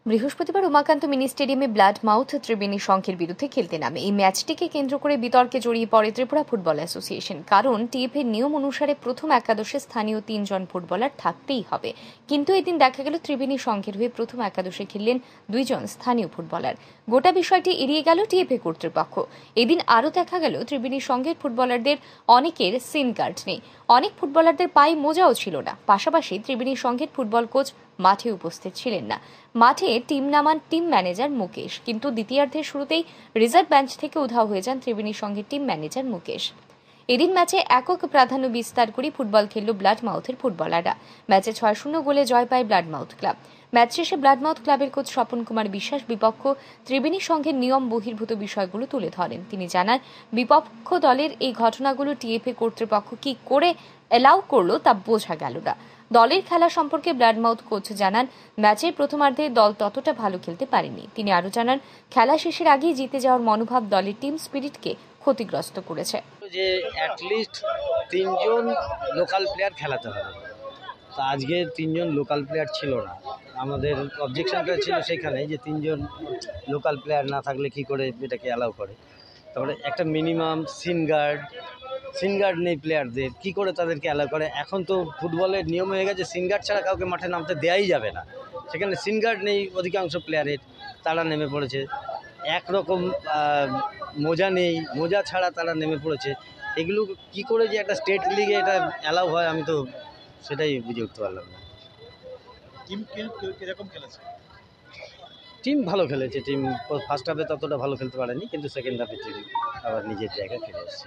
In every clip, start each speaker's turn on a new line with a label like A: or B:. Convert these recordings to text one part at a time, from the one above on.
A: বৃহস্পতিবার উমাকান্ত মিনি স্টেডিয়ামে Blood Mouth Tribeni সংঘের বিরুদ্ধে খেলতে নামে। এই ম্যাচটিকে কেন্দ্র করে বিতর্কে জড়িয়ে পড়ে ত্রিপুরা ফুটবল অ্যাসোসিয়েশন। কারণ টিএফএর নিয়ম অনুসারে প্রথম একাদশে স্থানীয় ৩ জন ফুটবলার থাকতেই হবে, কিন্তু এদিন দেখা গেল ত্রিবেণী সংঘের হয়ে প্রথম একাদশে খেললেন ২ জন স্থানীয় ফুটবলার। গোটা বিষয়টি এড়িয়ে গেল টিএফএ কর্তৃপক্ষ। এদিন আরও দেখা গেল ত্রিবেণী সংঘের ফুটবলারদের অনেকের সিন কার্ড নেই, অনেক ফুটবলারদের পায়ে মোজাও ছিল না। পাশাপাশি ত্রিবেণী সংঘের ফুটবল কোচ মাঠে উপস্থিত ছিলেন না। মাঠে টিম নামান টিম ম্যানেজার মুকেশ, কিন্তু দ্বিতীয়ার্ধের শুরুতেই রিজার্ভ বেঞ্চ থেকে উধাও হয়ে যান ত্রিবেণী সংঘের টিম ম্যানেজার মুকেশ। এদিন ম্যাচে একক প্রাধান্য বিস্তার করে ফুটবল খেলল ব্লাড মাউথের ফুটবলাররা। ম্যাচে ৬-০ গোলে জয় পায় ব্লাড মাউথ ক্লাব। ম্যাচ শেষে ব্লাড মাউথ ক্লাবের কোচ স্বপন কুমার বিশ্বাস বিপক্ষ ত্রিবেণী সংঘের নিয়ম বহির্ভূত বিষয়গুলো তুলে ধরেন। তিনি জানান, বিপক্ষ দলের এই ঘটনাগুলো টিএফএ কর্তৃপক্ষ কি করে অ্যালাউ করলো তা বোঝা গেল না। দলের খেলা সম্পর্কে ব্লাডমাউথ কোচ জানান, ম্যাচের প্রথমার্ধে দল ততটা ভালো খেলতে পারেনি। তিনি আরও জানান, খেলা শেষের আগেই জিতে যাওয়ার মনোভাব দলের টিম স্পিরিটকে ক্ষতিগ্রস্ত করেছে।
B: যে অ্যাটলিস্ট ৩ জন লোকাল প্লেয়ার খেলাতে হবে, তো আজকে ৩ জন লোকাল প্লেয়ার ছিল না। আমাদের অবজেকশনটা ছিল সেখানে যে ৩ জন লোকাল প্লেয়ার না থাকলে কি করে এটাকে অ্যালাউ করে। তারপরে একটা মিনিমাম সিন গার্ড নেই প্লেয়ারদের, কি করে তাদেরকে অ্যালাউ করে। এখন তো ফুটবলের নিয়ম হয়ে গেছে সিন গার্ড ছাড়া কাউকে মাঠে নামতে দেওয়াই যাবে না। সেখানে সিন গার্ড নেই অধিকাংশ প্লেয়ারের, তারা নেমে পড়েছে। একরকম মোজা নেই, মোজা ছাড়া তারা নেমে পড়েছে। এগুলো কি করে যে একটা স্টেট লিগে এটা অ্যালাউ হয়, আমি তো সেটাই বুঝে উঠতে পারলাম না।
C: টিম কিরকম খেলেছে?
B: টিম ভালো খেলেছে। টিম ফার্স্ট হাফে ততটা ভালো খেলতে পারেনি, কিন্তু সেকেন্ড হাফে টিম আবার নিজের জায়গায় ফিরে এসেছে।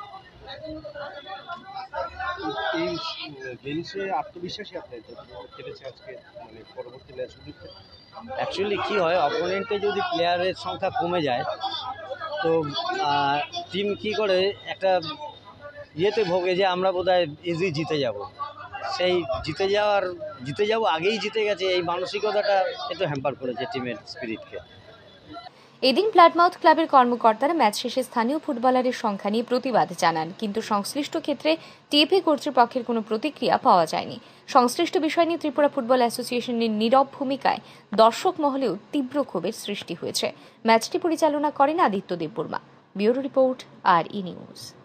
C: এই বেঞ্চে আত্মবিশ্বাসী আপনার খেলেছে আজকে, মানে পরবর্তী ম্যাচগুলিতে
B: অ্যাকচুয়ালি কী হয়, অপোনেন্টে যদি প্লেয়ারের সংখ্যা কমে যায় তো টিম কি করে একটা ইয়েতে ভোগে যে আমরা বোধহয় ইজি জিতে যাব। সেই জিতে যাবো আগেই জিতে গেছে, এই মানসিকতাটা একটু হ্যাম্পার করেছে টিমের স্পিরিটকে।
A: এদিন ব্লাডমাউথ ক্লাবের কর্মকর্তারা ম্যাচ শেষে স্থানীয় ফুটবলারের সংখ্যা নিয়ে প্রতিবাদ জানান, কিন্তু সংশ্লিষ্ট ক্ষেত্রে টিএফএ কর্তৃপক্ষের কোনো প্রতিক্রিয়া পাওয়া যায়নি। সংশ্লিষ্ট বিষয় নিয়ে ত্রিপুরা ফুটবল অ্যাসোসিয়েশনের নীরব ভূমিকায় দর্শক মহলেও তীব্র ক্ষোভের সৃষ্টি হয়েছে। ম্যাচটি পরিচালনা করেন Aditya Debbarma. Bureau report, RE news.